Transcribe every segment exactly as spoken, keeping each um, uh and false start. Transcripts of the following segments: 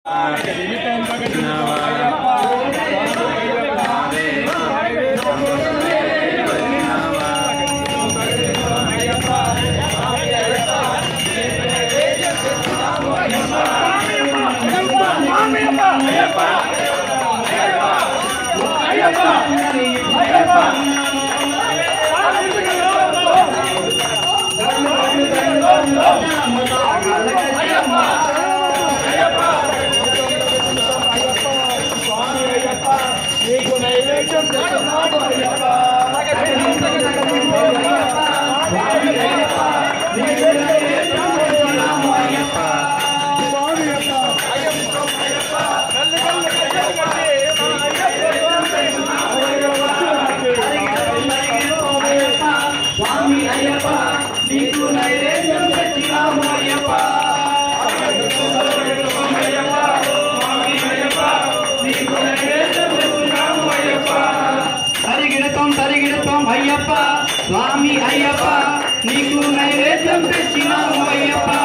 Swami Ayyappa Niku naivedyam तेच्चिनामु Ayyappa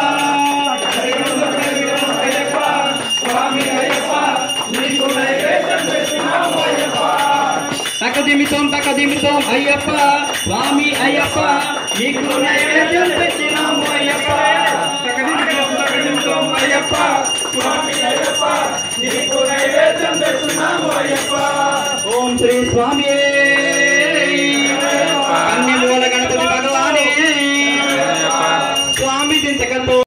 Swami Ayyappa Niku naivedyam तेच्चिनामु Ayyappa तकदिमितों तकदिमितों Ayyappa Swami Ayyappa Niku naivedyam तेच्चिनामु Ayyappa तकदिमितों तकदिमितों Ayyappa Swami Ayyappa Niku naivedyam तेच्चिनामु Ayyappa Om Shri Swami